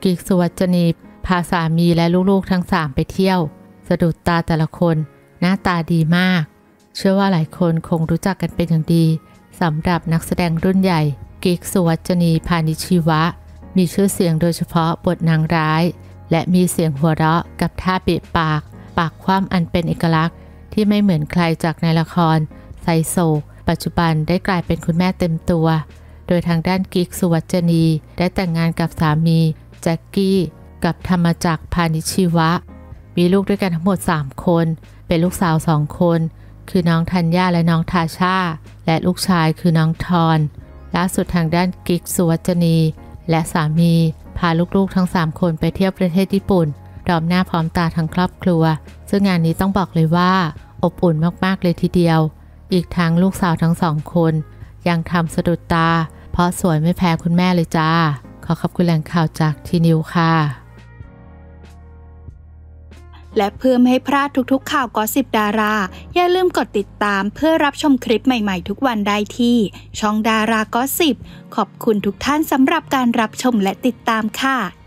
กิ๊กสุวรรณีพาสามีและลูกๆทั้ง3ไปเที่ยวสะดุดตาแต่ละคนหน้าตาดีมากเชื่อว่าหลายคนคงรู้จักกันเป็นอย่างดีสำหรับนักแสดงรุ่นใหญ่กิ๊กสุวรรณีพานิชชีวะมีชื่อเสียงโดยเฉพาะบทนางร้ายและมีเสียงหัวเราะกับท่าเบะปากคว่ำอันเป็นเอกลักษณ์ที่ไม่เหมือนใครจากในละครไซโศกปัจจุบันได้กลายเป็นคุณแม่เต็มตัวโดยทางด้านกิ๊กสุวรรณีได้แต่งงานกับสามีแจ็คกี้กับธรรมจักรพานิชชีวะมีลูกด้วยกันทั้งหมด3คนเป็นลูกสาว2คนคือน้องธัญญาและน้องทาชาและลูกชายคือน้องทอนล่าสุดทางด้านกิ๊กสุวรรณีและสามีพาลูกๆทั้ง3คนไปเที่ยวประเทศญี่ปุ่นพร้อมหน้าพร้อมตาทั้งครอบครัวซึ่งงานนี้ต้องบอกเลยว่าอบอุ่นมากๆเลยทีเดียวอีกทั้งลูกสาวทั้ง2คนยังทำสะดุดตาเพราะสวยไม่แพ้คุณแม่เลยจ้าขอขอบคุณแหล่งข่าวจากทีนิวค่ะและเพื่อไม่ให้พลาดทุกๆข่าวก็สิบดาราอย่าลืมกดติดตามเพื่อรับชมคลิปใหม่ๆทุกวันได้ที่ช่องดาราก็สิบขอบคุณทุกท่านสำหรับการรับชมและติดตามค่ะ